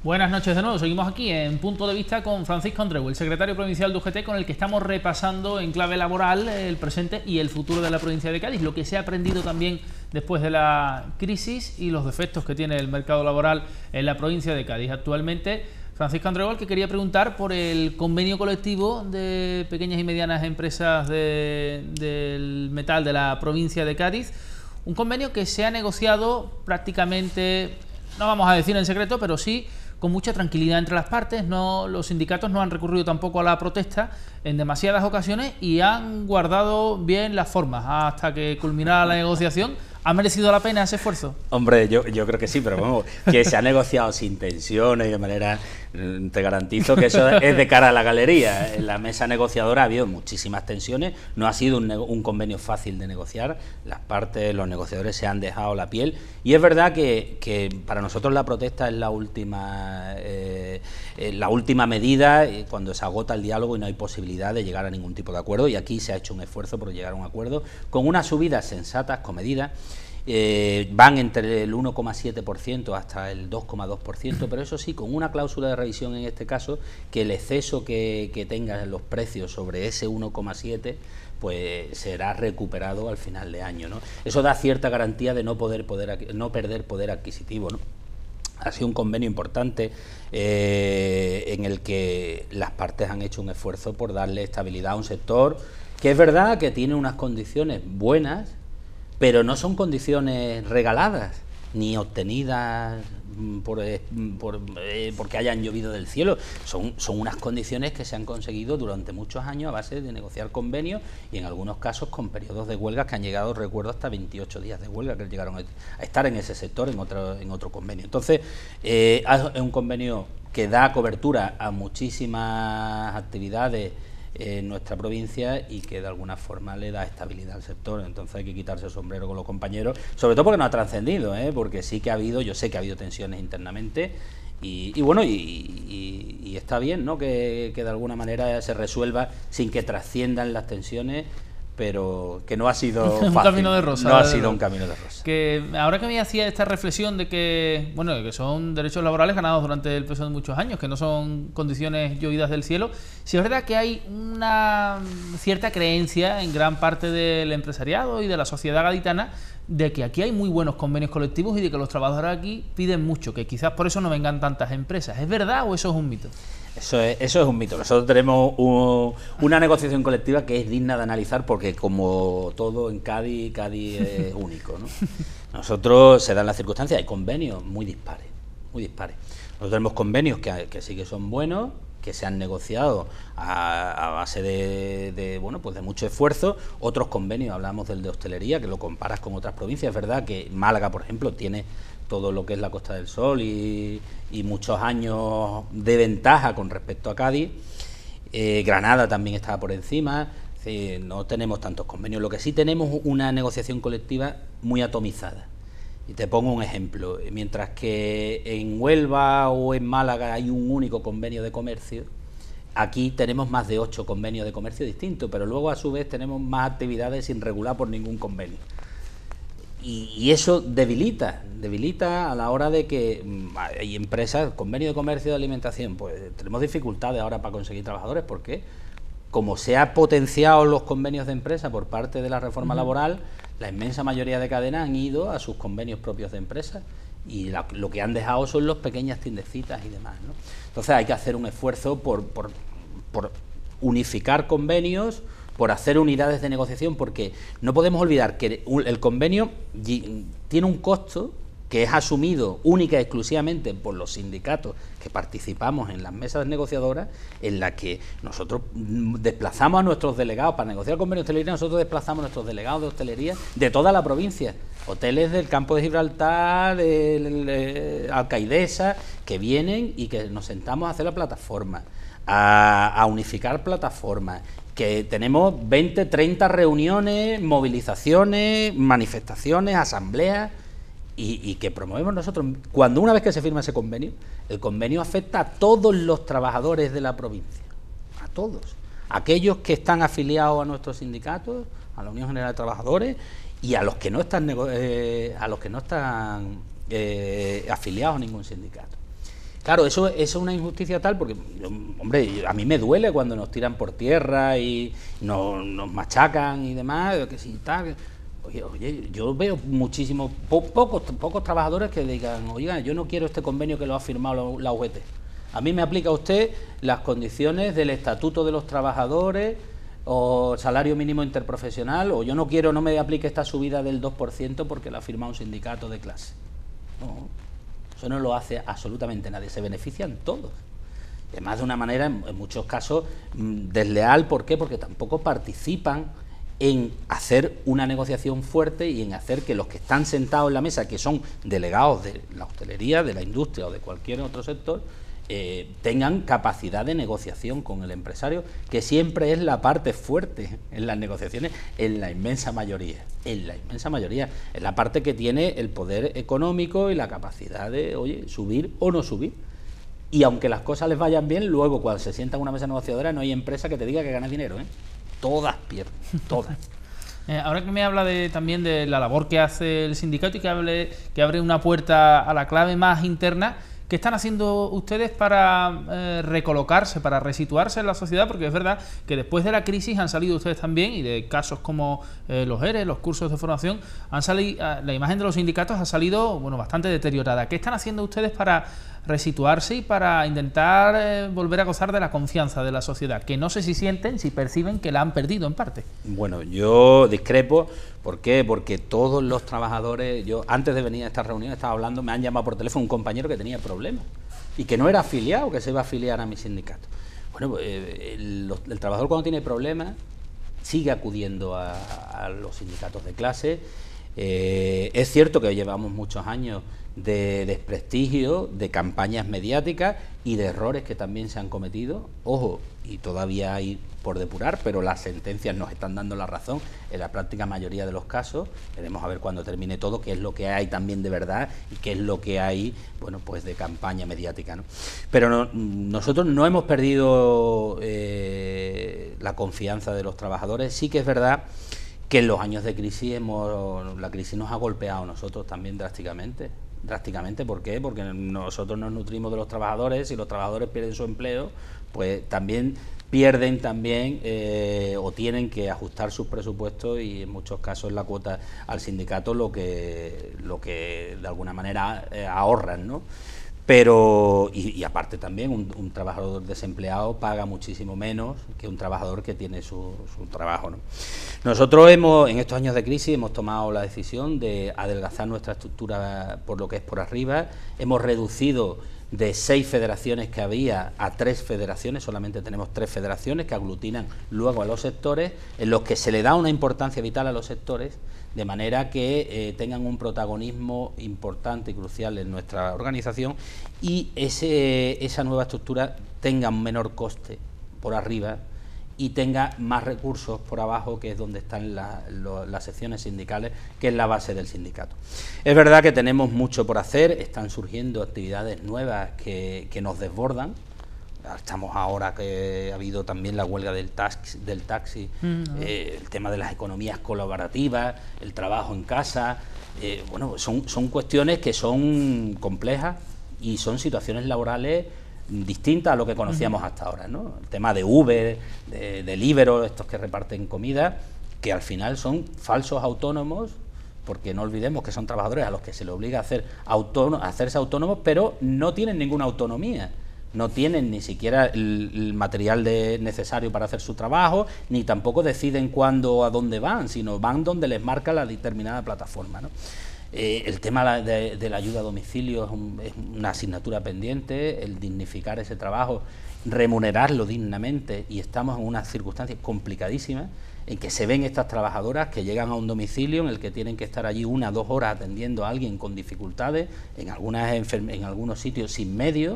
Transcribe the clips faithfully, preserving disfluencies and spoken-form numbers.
Buenas noches de nuevo, seguimos aquí en Punto de Vista con Francisco Andreu, el secretario provincial de U G T, con el que estamos repasando en clave laboral el presente y el futuro de la provincia de Cádiz, lo que se ha aprendido también después de la crisis y los defectos que tiene el mercado laboral en la provincia de Cádiz. Actualmente, Francisco Andreu, al que quería preguntar por el convenio colectivo de pequeñas y medianas empresas de, del metal de la provincia de Cádiz, un convenio que se ha negociado prácticamente, no vamos a decir en secreto, pero sí con mucha tranquilidad entre las partes. No, los sindicatos no han recurrido tampoco a la protesta en demasiadas ocasiones y han guardado bien las formas hasta que culminara la negociación. ¿Ha merecido la pena ese esfuerzo? Hombre, yo, yo creo que sí, pero vamos, que se ha negociado sin tensiones y de manera, te garantizo que eso es de cara a la galería. En la mesa negociadora ha habido muchísimas tensiones, no ha sido un, un convenio fácil de negociar, las partes, los negociadores se han dejado la piel, y es verdad que, que para nosotros la protesta es la última, eh, la última medida cuando se agota el diálogo y no hay posibilidad de llegar a ningún tipo de acuerdo, y aquí se ha hecho un esfuerzo por llegar a un acuerdo con unas subidas sensatas, comedidas. Eh, van entre el uno coma siete por ciento hasta el dos coma dos por ciento, pero eso sí, con una cláusula de revisión en este caso, que el exceso que, que tengan los precios sobre ese uno coma siete pues será recuperado al final de año, ¿no? Eso da cierta garantía de no, poder, poder, no perder poder adquisitivo, ¿no? Ha sido un convenio importante eh, en el que las partes han hecho un esfuerzo por darle estabilidad a un sector que es verdad que tiene unas condiciones buenas, pero no son condiciones regaladas, ni obtenidas por, por, eh, porque hayan llovido del cielo. Son, son unas condiciones que se han conseguido durante muchos años a base de negociar convenios y en algunos casos con periodos de huelga que han llegado, recuerdo, hasta veintiocho días de huelga que llegaron a estar en ese sector en otro, en otro convenio. Entonces, eh, es un convenio que da cobertura a muchísimas actividades en nuestra provincia y que de alguna forma le da estabilidad al sector. Entonces hay que quitarse el sombrero con los compañeros, sobre todo porque no ha trascendido, ¿eh? Porque sí que ha habido, yo sé que ha habido tensiones internamente y, y bueno, y, y, y está bien, ¿no? Que, que de alguna manera se resuelva sin que trasciendan las tensiones, pero que no ha sido un fácil. camino de rosa. No ha sido un camino de rosa. Que ahora que me hacía esta reflexión de que, bueno, que son derechos laborales ganados durante el peso de muchos años, que no son condiciones llovidas del cielo, sí es verdad que hay una cierta creencia en gran parte del empresariado y de la sociedad gaditana de que aquí hay muy buenos convenios colectivos y de que los trabajadores aquí piden mucho, que quizás por eso no vengan tantas empresas. ¿Es verdad o eso es un mito? Eso es, eso es un mito. Nosotros tenemos un, una negociación colectiva que es digna de analizar porque, como todo en Cádiz, Cádiz es único, ¿no? Nosotros, se dan las circunstancias, hay convenios muy dispares, muy dispares. Nosotros tenemos convenios que, que sí que son buenos, que se han negociado a, a base de, de, bueno, pues de mucho esfuerzo. Otros convenios, hablamos del de hostelería, que lo comparas con otras provincias. Es verdad que Málaga, por ejemplo, tiene todo lo que es la Costa del Sol y, y muchos años de ventaja con respecto a Cádiz. Eh, Granada también estaba por encima. Sí, no tenemos tantos convenios. Lo que sí tenemos una negociación colectiva muy atomizada. Y te pongo un ejemplo. Mientras que en Huelva o en Málaga hay un único convenio de comercio, aquí tenemos más de ocho convenios de comercio distintos, pero luego a su vez tenemos más actividades sin regular por ningún convenio. Y, y eso debilita, debilita a la hora de que mmm, hay empresas, convenio de comercio de alimentación, pues tenemos dificultades ahora para conseguir trabajadores, porque como se ha potenciado los convenios de empresa por parte de la reforma uh-huh. laboral, la inmensa mayoría de cadenas han ido a sus convenios propios de empresa y la, lo que han dejado son las pequeñas tiendecitas y demás, ¿no? Entonces hay que hacer un esfuerzo por, por, por unificar convenios, por hacer unidades de negociación, porque no podemos olvidar que el convenio tiene un costo que es asumido única y exclusivamente por los sindicatos que participamos en las mesas negociadoras, en la que nosotros desplazamos a nuestros delegados para negociar el convenio de hostelería. Nosotros desplazamos a nuestros delegados de hostelería de toda la provincia, hoteles del Campo de Gibraltar, de, de, de Alcaidesa, que vienen y que nos sentamos a hacer la plataforma, a, a unificar plataformas, que tenemos veinte, treinta reuniones, movilizaciones, manifestaciones, asambleas, y, y que promovemos nosotros. Cuando una vez que se firma ese convenio, el convenio afecta a todos los trabajadores de la provincia, a todos, aquellos que están afiliados a nuestros sindicatos, a la Unión General de Trabajadores, y a los que no están, eh, a los que no están eh, afiliados a ningún sindicato. Claro, eso, eso es una injusticia tal porque, hombre, a mí me duele cuando nos tiran por tierra y nos, nos machacan y demás, que si tal. Oye, oye, yo veo muchísimos, po, pocos, pocos trabajadores que digan, oiga, yo no quiero este convenio que lo ha firmado la U G T. A mí me aplica usted las condiciones del Estatuto de los Trabajadores o salario mínimo interprofesional, o yo no quiero, no me aplique esta subida del dos por ciento porque la ha firmado un sindicato de clase. No, eso no lo hace absolutamente nadie, se benefician todos. Además, de una manera, en, en muchos casos, desleal. ¿Por qué? Porque tampoco participan en hacer una negociación fuerte y en hacer que los que están sentados en la mesa, que son delegados de la hostelería, de la industria o de cualquier otro sector, eh, tengan capacidad de negociación con el empresario, que siempre es la parte fuerte en las negociaciones, en la inmensa mayoría, en la inmensa mayoría, es la parte que tiene el poder económico y la capacidad de, oye, subir o no subir. Y aunque las cosas les vayan bien, luego cuando se sientan en una mesa negociadora no hay empresa que te diga que ganas dinero, ¿eh? Todas pierden, todas. Eh, ahora que me habla de, también de la labor que hace el sindicato y que, hable, que abre una puerta a la clave más interna, ¿qué están haciendo ustedes para eh, recolocarse, para resituarse en la sociedad? Porque es verdad que después de la crisis han salido ustedes también, y de casos como eh, los E R E, los cursos de formación, han salido, la imagen de los sindicatos ha salido, bueno, bastante deteriorada. ¿Qué están haciendo ustedes para resituarse y para intentar eh, volver a gozar de la confianza de la sociedad? Que no sé si sienten, si perciben que la han perdido en parte. Bueno, yo discrepo. ¿Por qué? Porque todos los trabajadores, yo antes de venir a esta reunión estaba hablando, me han llamado por teléfono un compañero que tenía problemas y que no era afiliado, que se iba a afiliar a mi sindicato. Bueno, pues, el, el trabajador cuando tiene problemas sigue acudiendo a, a los sindicatos de clase. Eh, es cierto que llevamos muchos años de desprestigio, de campañas mediáticas y de errores que también se han cometido. Ojo, y todavía hay por depurar, pero las sentencias nos están dando la razón en la práctica mayoría de los casos. Veremos a ver cuando termine todo qué es lo que hay también de verdad y qué es lo que hay, bueno, pues de campaña mediática, ¿no? Pero no, nosotros no hemos perdido eh, la confianza de los trabajadores. Sí que es verdad que en los años de crisis hemos, la crisis nos ha golpeado a nosotros también drásticamente. Drásticamente, ¿por qué? Porque nosotros nos nutrimos de los trabajadores y los trabajadores pierden su empleo, pues también pierden también eh, o tienen que ajustar sus presupuestos y en muchos casos la cuota al sindicato lo que, lo que de alguna manera eh, ahorran, ¿no? Pero, y, y aparte también, un, un trabajador desempleado paga muchísimo menos que un trabajador que tiene su, su trabajo, ¿no? Nosotros hemos, en estos años de crisis, hemos tomado la decisión de adelgazar nuestra estructura por lo que es por arriba. Hemos reducido de seis federaciones que había a tres federaciones, solamente tenemos tres federaciones que aglutinan luego a los sectores, en los que se le da una importancia vital a los sectores, de manera que eh, tengan un protagonismo importante y crucial en nuestra organización y ese, esa nueva estructura tenga un menor coste por arriba y tenga más recursos por abajo, que es donde están la, lo, las secciones sindicales, que es la base del sindicato. Es verdad que tenemos mucho por hacer, están surgiendo actividades nuevas que, que nos desbordan. Estamos ahora que ha habido también la huelga del taxi, del taxi mm, eh, el tema de las economías colaborativas, el trabajo en casa, eh, bueno, son, son cuestiones que son complejas y son situaciones laborales distintas a lo que conocíamos hasta ahora, ¿no? El tema de Uber, de Deliveroo, estos que reparten comida, que al final son falsos autónomos, porque no olvidemos que son trabajadores a los que se les obliga a, hacer autónomo, a hacerse autónomos, pero no tienen ninguna autonomía. No tienen ni siquiera el, el material de, necesario para hacer su trabajo, ni tampoco deciden cuándo o a dónde van, sino van donde les marca la determinada plataforma, ¿no? Eh, el tema de, de la ayuda a domicilio es, un, es una asignatura pendiente, el dignificar ese trabajo, remunerarlo dignamente, y estamos en unas circunstancias complicadísimas en que se ven estas trabajadoras que llegan a un domicilio en el que tienen que estar allí una o dos horas atendiendo a alguien con dificultades, en, algunas en algunos sitios sin medios,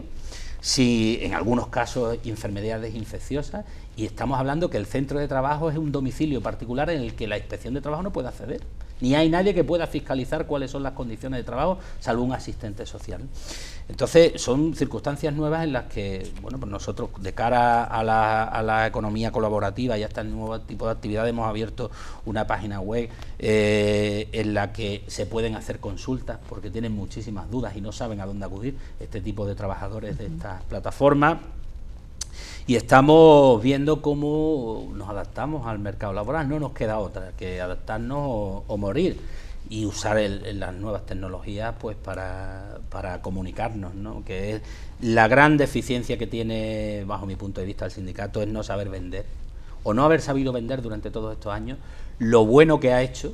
si en algunos casos enfermedades infecciosas, y estamos hablando que el centro de trabajo es un domicilio particular en el que la inspección de trabajo no puede acceder. Ni hay nadie que pueda fiscalizar cuáles son las condiciones de trabajo, salvo un asistente social. Entonces, son circunstancias nuevas en las que, bueno, pues nosotros, de cara a la, a la economía colaborativa y a este nuevo tipo de actividades, hemos abierto una página web eh, en la que se pueden hacer consultas, porque tienen muchísimas dudas y no saben a dónde acudir este tipo de trabajadores de estas plataformas. Y estamos viendo cómo nos adaptamos al mercado laboral. No nos queda otra que adaptarnos o, o morir, y usar el, el, las nuevas tecnologías pues para, para comunicarnos, ¿no? Que es la gran deficiencia que tiene, bajo mi punto de vista, el sindicato, es no saber vender, o no haber sabido vender durante todos estos años lo bueno que ha hecho,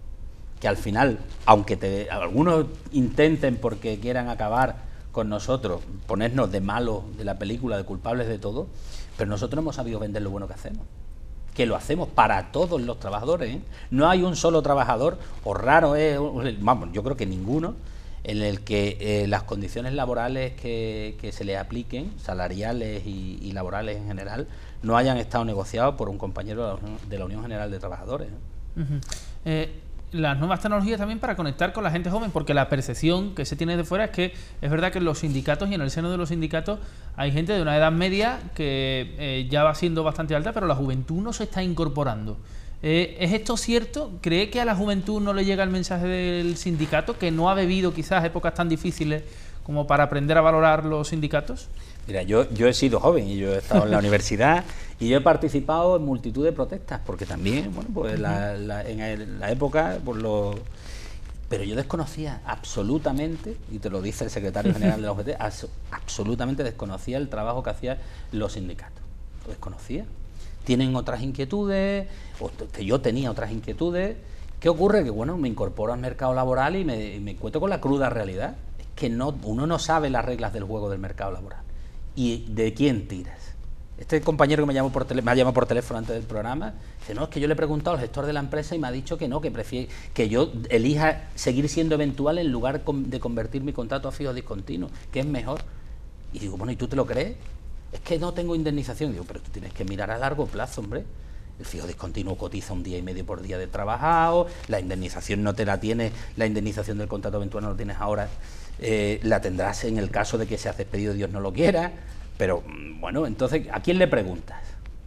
que al final, aunque te, algunos intenten porque quieran acabar con nosotros, ponernos de malos de la película, de culpables de todo, pero nosotros hemos sabido vender lo bueno que hacemos, que lo hacemos para todos los trabajadores, ¿eh? No hay un solo trabajador, o raro es, vamos, yo creo que ninguno, en el que eh, las condiciones laborales que, que se le apliquen, salariales y, y laborales en general, no hayan estado negociados por un compañero de la Unión, de la Unión General de Trabajadores, ¿eh? Uh-huh. eh... Las nuevas tecnologías también para conectar con la gente joven, porque la percepción que se tiene de fuera es que es verdad que en los sindicatos y en el seno de los sindicatos hay gente de una edad media que eh, ya va siendo bastante alta, pero la juventud no se está incorporando. Eh, ¿Es esto cierto? ¿Cree que a la juventud no le llega el mensaje del sindicato, que no ha vivido quizás épocas tan difíciles como para aprender a valorar los sindicatos? Mira, yo, yo he sido joven y yo he estado en la universidad y yo he participado en multitud de protestas, porque también, bueno, pues la, la, en el, la época, pues lo... pero yo desconocía absolutamente, y te lo dice el secretario general de la U G T, absolutamente desconocía el trabajo que hacían los sindicatos, lo desconocía. Tienen otras inquietudes, o que yo tenía otras inquietudes. ¿Qué ocurre? Que, bueno, me incorporo al mercado laboral y me, y me encuentro con la cruda realidad, es que no, uno no sabe las reglas del juego del mercado laboral. ¿Y de quién tiras? Este compañero que me llamó por tele, me ha llamado por teléfono antes del programa, dice, no, es que yo le he preguntado al gestor de la empresa y me ha dicho que no, que prefiere que yo elija seguir siendo eventual en lugar de convertir mi contrato a fijo discontinuo, que es mejor. Y digo, bueno, ¿y tú te lo crees? Es que no tengo indemnización. Digo, pero tú tienes que mirar a largo plazo, hombre. El fijo discontinuo cotiza un día y medio por día de trabajado, la indemnización no te la tienes, la indemnización del contrato eventual no lo tienes ahora, eh, la tendrás en el caso de que seas despedido, Dios no lo quiera. Pero, bueno, entonces, ¿a quién le preguntas?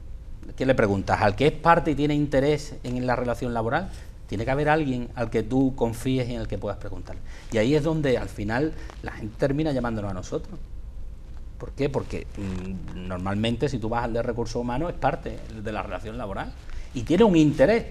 ¿A quién le preguntas? ¿Al que es parte y tiene interés en la relación laboral? Tiene que haber alguien al que tú confíes y en el que puedas preguntar. Y ahí es donde, al final, la gente termina llamándonos a nosotros. ¿Por qué? Porque mmm, normalmente, si tú vas al de recursos humanos, es parte de la relación laboral y tiene un interés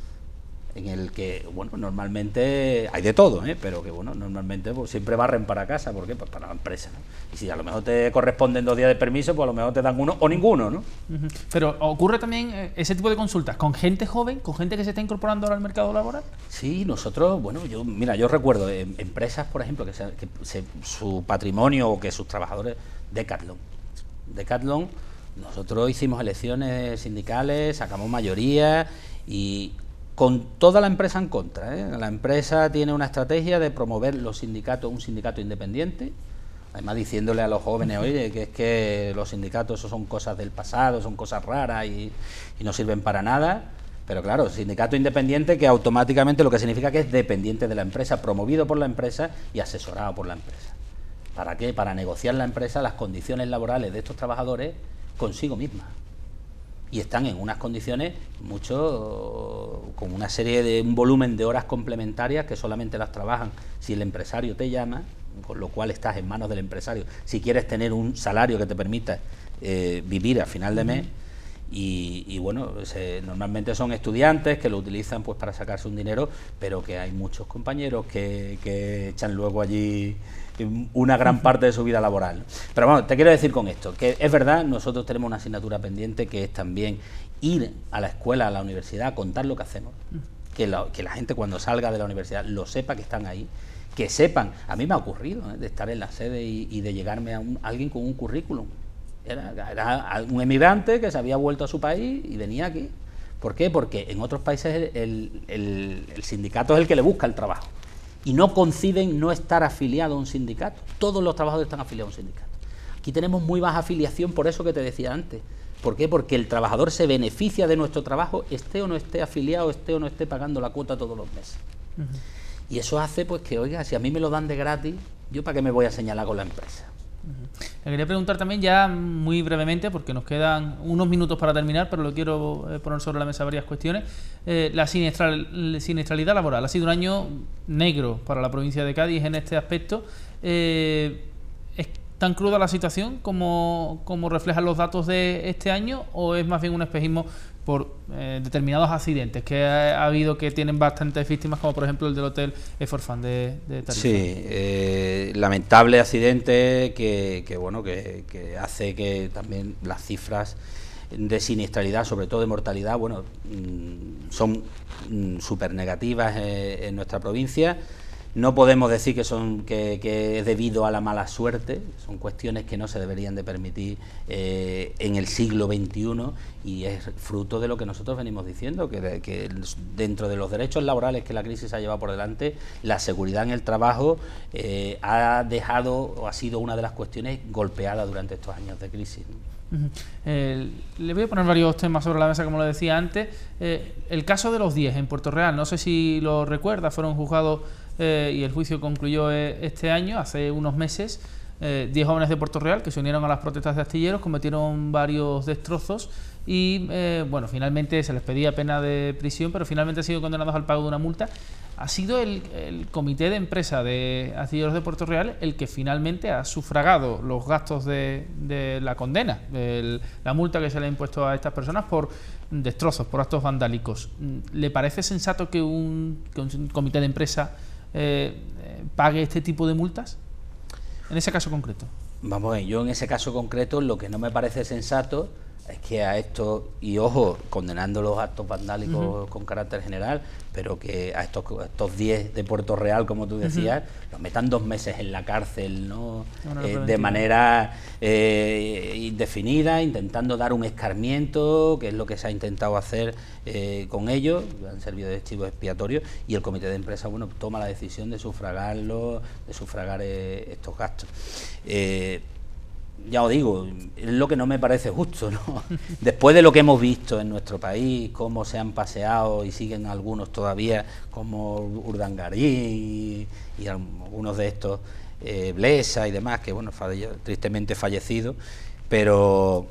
en el que, bueno, normalmente hay de todo, ¿eh? Pero que, bueno, normalmente pues, siempre barren para casa. ¿Por qué? Pues para la empresa, ¿no? Y si a lo mejor te corresponden dos días de permiso, pues a lo mejor te dan uno o ninguno, ¿no? Uh-huh. Pero ¿ocurre también ese tipo de consultas con gente joven, con gente que se está incorporando ahora al mercado laboral? Sí, nosotros, bueno, yo mira, yo recuerdo eh, empresas, por ejemplo, que, se, que se, su patrimonio o que sus trabajadores, Decathlon. Decathlon, nosotros hicimos elecciones sindicales, sacamos mayoría y con toda la empresa en contra, ¿eh? La empresa tiene una estrategia de promover los sindicatos, un sindicato independiente, además diciéndole a los jóvenes, oye, que es que los sindicatos eso son cosas del pasado, son cosas raras y, y no sirven para nada. Pero claro, sindicato independiente que automáticamente lo que significa que es dependiente de la empresa, promovido por la empresa y asesorado por la empresa. ¿Para qué? Para negociar la empresa las condiciones laborales de estos trabajadores consigo misma. Y están en unas condiciones mucho, con una serie de, un volumen de horas complementarias que solamente las trabajan si el empresario te llama, con lo cual estás en manos del empresario. Si quieres tener un salario que te permita eh, vivir a final de mes, y, y bueno, se, normalmente son estudiantes que lo utilizan pues para sacarse un dinero, pero que hay muchos compañeros que, que echan luego allí una gran parte de su vida laboral. Pero bueno, te quiero decir con esto, que es verdad, nosotros tenemos una asignatura pendiente que es también ir a la escuela, a la universidad, a contar lo que hacemos, que la, que la gente cuando salga de la universidad lo sepa que están ahí, que sepan, a mí me ha ocurrido ¿eh? de estar en la sede y, y de llegarme a, un, a alguien con un currículum, era, era un emigrante que se había vuelto a su país y venía aquí. ¿Por qué? Porque en otros países el, el, el sindicato es el que le busca el trabajo. Y no conciben no estar afiliado a un sindicato. Todos los trabajadores están afiliados a un sindicato. Aquí tenemos muy baja afiliación, por eso que te decía antes. ¿Por qué? Porque el trabajador se beneficia de nuestro trabajo, esté o no esté afiliado, esté o no esté pagando la cuota todos los meses. Uh-huh. Y eso hace pues que, oiga, si a mí me lo dan de gratis, ¿yo para qué me voy a señalar con la empresa? Uh-huh. Le quería preguntar también ya muy brevemente, porque nos quedan unos minutos para terminar, pero lo quiero eh, poner sobre la mesa varias cuestiones. Eh, la sinestral, siniestralidad laboral ha sido un año negro para la provincia de Cádiz en este aspecto. Eh, ¿Es tan cruda la situación como, como reflejan los datos de este año, o es más bien un espejismo por eh, determinados accidentes que ha, ha habido, que tienen bastantes víctimas, como por ejemplo el del hotel Eforfan de, de Tarifa? Sí, eh, lamentable accidente que, que bueno que, que hace que también las cifras de siniestralidad, sobre todo de mortalidad, bueno, mmm, son mmm, súper negativas eh, en nuestra provincia. No podemos decir que son que, que es debido a la mala suerte, son cuestiones que no se deberían de permitir eh, en el siglo veintiuno, y es fruto de lo que nosotros venimos diciendo, que, de, que dentro de los derechos laborales que la crisis ha llevado por delante, la seguridad en el trabajo eh, ha dejado o ha sido una de las cuestiones golpeadas durante estos años de crisis. Uh-huh. eh, le voy a poner varios temas sobre la mesa, como lo decía antes. Eh, el caso de los diez en Puerto Real, no sé si lo recuerda, fueron juzgados eh, y el juicio concluyó eh, este año, hace unos meses. Eh, diez jóvenes de Puerto Real que se unieron a las protestas de astilleros, cometieron varios destrozos y eh, bueno, finalmente se les pedía pena de prisión, pero finalmente han sido condenados al pago de una multa. Ha sido el, el comité de empresa de astilleros de Puerto Real el que finalmente ha sufragado los gastos de, de la condena, el, la multa que se le ha impuesto a estas personas por destrozos, por actos vandálicos. ¿Le parece sensato que un, que un comité de empresa eh, pague este tipo de multas? En ese caso concreto. Vamos a ver, yo en ese caso concreto lo que no me parece sensato es que a esto, y ojo, condenando los actos vandálicos uh-huh. con carácter general, pero que a estos estos diez de Puerto Real, como tú decías, uh-huh. los metan dos meses en la cárcel, ¿no? Eh, de manera eh, indefinida, intentando dar un escarmiento, que es lo que se ha intentado hacer eh, con ellos, han servido de chivo expiatorio, y el comité de empresa, bueno, toma la decisión de sufragarlo, de sufragar eh, estos gastos. Eh, Ya os digo, es lo que no me parece justo, ¿no? Después de lo que hemos visto en nuestro país, cómo se han paseado y siguen algunos todavía, como Urdangarín y, y algunos de estos, eh, Blesa y demás, que bueno, falle, tristemente fallecidos, pero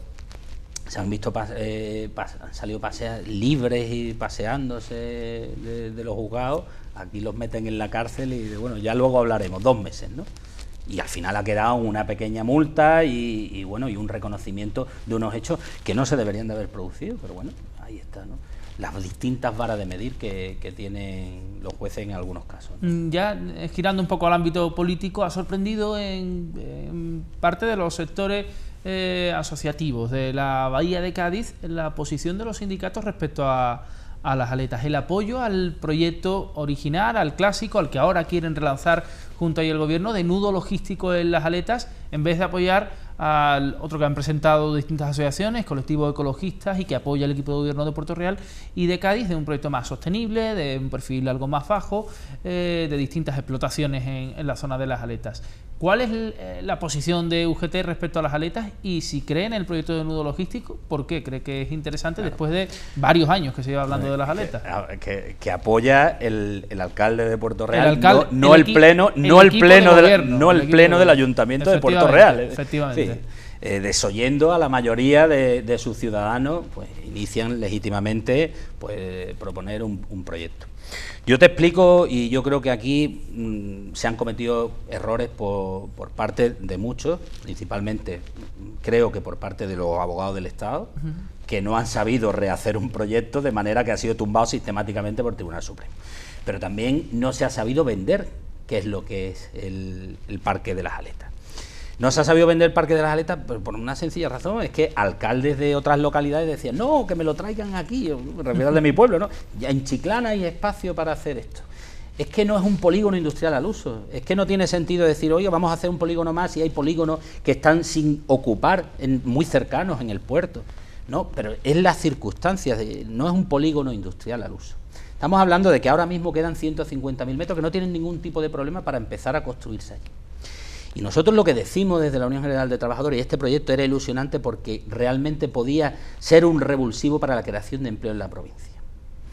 se han visto eh, han salido pasear libres y paseándose de, de los juzgados. Aquí los meten en la cárcel y bueno, ya luego hablaremos, dos meses, ¿no? Y al final ha quedado una pequeña multa y, y bueno, y un reconocimiento de unos hechos que no se deberían de haber producido, pero bueno, ahí está, ¿no? Las distintas varas de medir que, que tienen los jueces en algunos casos, ¿no? Ya girando un poco al ámbito político, ha sorprendido en, en parte de los sectores eh, asociativos de la Bahía de Cádiz la posición de los sindicatos respecto a a las aletas, el apoyo al proyecto original, al clásico, al que ahora quieren relanzar junto ahí el gobierno, de nudo logístico en las aletas, en vez de apoyar al otro que han presentado distintas asociaciones, colectivos ecologistas, y que apoya el equipo de gobierno de Puerto Real y de Cádiz, de un proyecto más sostenible, de un perfil algo más bajo, eh, de distintas explotaciones en, en la zona de las aletas. ¿Cuál es el, eh, la posición de U G T respecto a las aletas? Y si cree en el proyecto de nudo logístico, ¿por qué cree que es interesante, claro, después de varios años que se lleva hablando de las aletas? Que, que, que apoya el, el alcalde de Puerto Real, el alcalde, no, no el, el pleno, no el, el pleno, de gobierno, de la, no el, el pleno del ayuntamiento de Puerto Real. Efectivamente. Sí. Eh, desoyendo a la mayoría de, de sus ciudadanos, pues inician legítimamente pues proponer un, un proyecto. Yo te explico, y yo creo que aquí mmm, se han cometido errores por, por parte de muchos, principalmente creo que por parte de los abogados del Estado, uh-huh. que no han sabido rehacer un proyecto, de manera que ha sido tumbado sistemáticamente por el Tribunal Supremo. Pero también no se ha sabido vender qué es lo que es el, el Parque de las Aletas. No se ha sabido vender el Parque de las Aletas por una sencilla razón, es que alcaldes de otras localidades decían, no, que me lo traigan aquí, me refiero al de mi pueblo, ¿no? Ya en Chiclana hay espacio para hacer esto. Es que no es un polígono industrial al uso, es que no tiene sentido decir, oye, vamos a hacer un polígono más, y hay polígonos que están sin ocupar, en, muy cercanos en el puerto. No, pero es las circunstancias, de, no es un polígono industrial al uso. Estamos hablando de que ahora mismo quedan ciento cincuenta mil metros que no tienen ningún tipo de problema para empezar a construirse allí. Y nosotros lo que decimos desde la Unión General de Trabajadores, y este proyecto era ilusionante porque realmente podía ser un revulsivo para la creación de empleo en la provincia.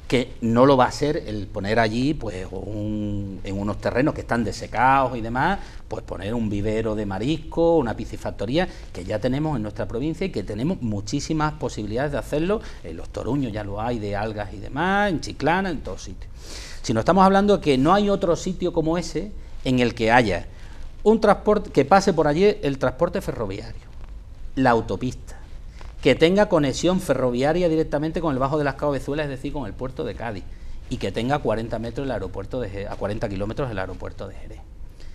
que no lo va a ser el poner allí, pues un, en unos terrenos que están desecados y demás, pues poner un vivero de marisco, una piscifactoría, que ya tenemos en nuestra provincia y que tenemos muchísimas posibilidades de hacerlo. En Los Toruños ya lo hay, de algas y demás, en Chiclana, en todos sitios. Si no, estamos hablando de que no hay otro sitio como ese en el que haya un transporte, que pase por allí el transporte ferroviario, la autopista, que tenga conexión ferroviaria directamente con el Bajo de las Cabezuelas, es decir, con el puerto de Cádiz, y que tenga cuarenta metros el aeropuerto de Jerez, a cuarenta kilómetros el aeropuerto de Jerez.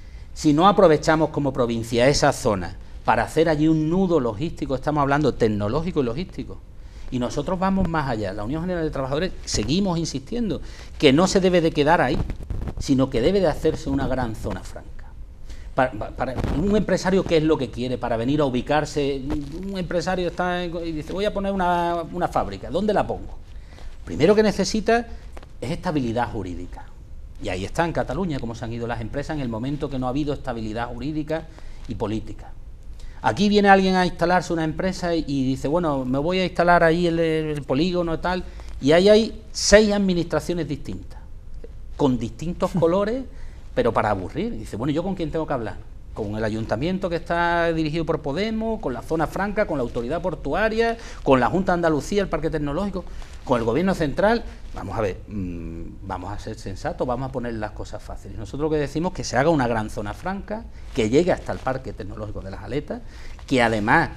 Si no aprovechamos como provincia esa zona para hacer allí un nudo logístico, estamos hablando tecnológico y logístico, y nosotros vamos más allá. La Unión General de Trabajadores seguimos insistiendo que no se debe de quedar ahí, sino que debe de hacerse una gran zona franca. Para, para un empresario, ¿qué es lo que quiere para venir a ubicarse? Un empresario está en, y dice, voy a poner una, una fábrica, ¿dónde la pongo? Primero que necesita es estabilidad jurídica. Y ahí está en Cataluña, cómo se han ido las empresas en el momento que no ha habido estabilidad jurídica y política. Aquí viene alguien a instalarse una empresa y, y dice, bueno, me voy a instalar ahí el, el polígono y tal, y ahí hay seis administraciones distintas, con distintos colores, pero para aburrir. Dice, bueno, ¿yo con quién tengo que hablar? ¿Con el ayuntamiento que está dirigido por Podemos, con la zona franca, con la autoridad portuaria, con la Junta de Andalucía, el Parque Tecnológico, con el gobierno central? Vamos a ver, mmm, vamos a ser sensatos, vamos a poner las cosas fáciles. Nosotros lo que decimos es que se haga una gran zona franca, que llegue hasta el Parque Tecnológico de las Aletas, que además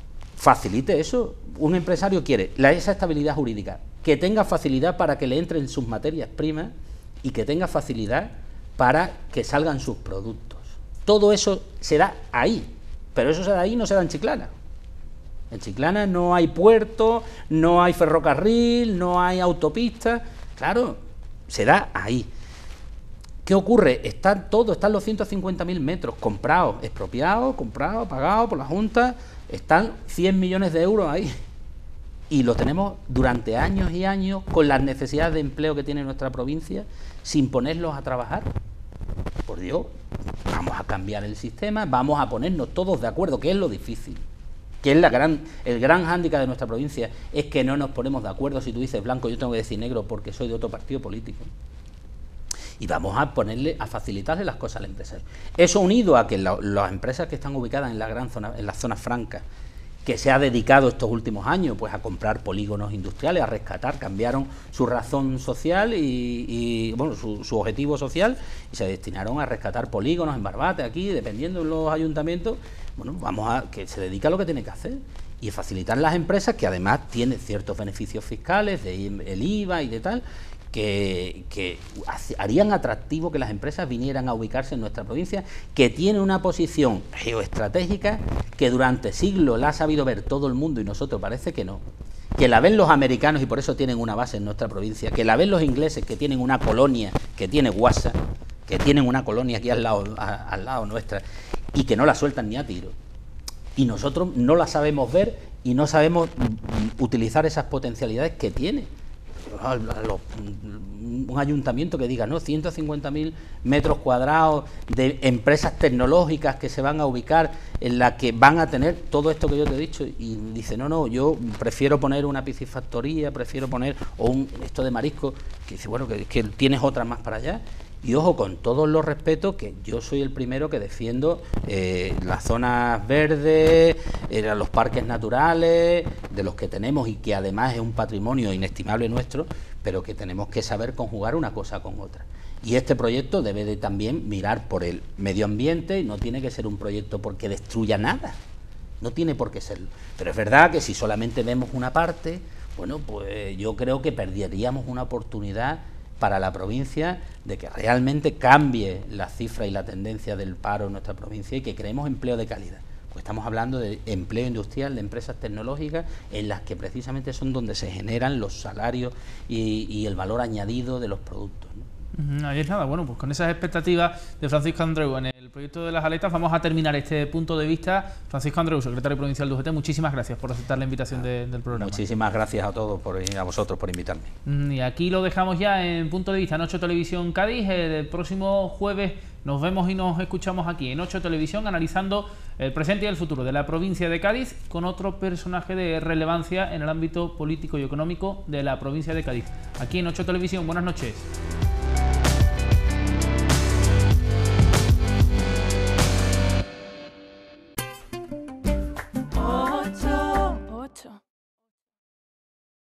facilite eso. Un empresario quiere la, esa estabilidad jurídica, que tenga facilidad para que le entren sus materias primas y que tenga facilidad para que salgan sus productos. Todo eso se da ahí, pero eso se da ahí, no se da en Chiclana. En Chiclana no hay puerto, no hay ferrocarril, no hay autopista. Claro, se da ahí. ¿Qué ocurre? Están todo, están los ciento cincuenta mil metros comprados, expropiados, comprados, pagados por la Junta, están cien millones de euros ahí. Y lo tenemos durante años y años con las necesidades de empleo que tiene nuestra provincia, sin ponerlos a trabajar. Por Dios, vamos a cambiar el sistema, vamos a ponernos todos de acuerdo, que es lo difícil, que es la gran, el gran hándicap de nuestra provincia, es que no nos ponemos de acuerdo. Si tú dices blanco, yo tengo que decir negro porque soy de otro partido político. Y vamos a ponerle, a facilitarle las cosas al empresario. Eso unido a que la, las empresas que están ubicadas en la gran zona, en las zonas francas, que se ha dedicado estos últimos años pues a comprar polígonos industriales, a rescatar, cambiaron su razón social y, y bueno, su, su objetivo social y se destinaron a rescatar polígonos en Barbate, aquí, dependiendo de los ayuntamientos. Bueno, vamos a que se dedica a lo que tiene que hacer y facilitar las empresas, que además tienen ciertos beneficios fiscales, de el I V A y de tal, que, que harían atractivo que las empresas vinieran a ubicarse en nuestra provincia, que tiene una posición geoestratégica que durante siglos la ha sabido ver todo el mundo y nosotros parece que no, que la ven los americanos y por eso tienen una base en nuestra provincia, que la ven los ingleses que tienen una colonia, que tiene Guasa, que tienen una colonia aquí al lado, a, al lado nuestra y que no la sueltan ni a tiro. Y nosotros no la sabemos ver y no sabemos utilizar esas potencialidades que tiene. Un ayuntamiento que diga, no, ciento cincuenta mil metros cuadrados de empresas tecnológicas que se van a ubicar, en las que van a tener todo esto que yo te he dicho, y dice, no, no, yo prefiero poner una piscifactoría, prefiero poner, o un, esto de marisco, que dice, bueno, que, que tienes otras más para allá. Y ojo, con todos los respetos, que yo soy el primero que defiendo eh, las zonas verdes, eh, los parques naturales, de los que tenemos y que además es un patrimonio inestimable nuestro, pero que tenemos que saber conjugar una cosa con otra. Y este proyecto debe de también mirar por el medio ambiente, y no tiene que ser un proyecto porque destruya nada, no tiene por qué serlo. Pero es verdad que si solamente vemos una parte, bueno, pues yo creo que perderíamos una oportunidad para la provincia de que realmente cambie la cifra y la tendencia del paro en nuestra provincia y que creemos empleo de calidad. Pues estamos hablando de empleo industrial, de empresas tecnológicas, en las que precisamente son donde se generan los salarios y, y el valor añadido de los productos, ¿no? Ahí es nada, bueno, pues con esas expectativas de Francisco Andreu en el el proyecto de las aletas. Vamos a terminar este punto de vista. Francisco Andreu, secretario provincial de U G T, muchísimas gracias por aceptar la invitación de, del programa. Muchísimas gracias a todos, por, a vosotros por invitarme. Y aquí lo dejamos ya en Punto de Vista en Ocho Televisión Cádiz. El próximo jueves nos vemos y nos escuchamos aquí en Ocho Televisión analizando el presente y el futuro de la provincia de Cádiz con otro personaje de relevancia en el ámbito político y económico de la provincia de Cádiz. Aquí en Ocho Televisión, buenas noches.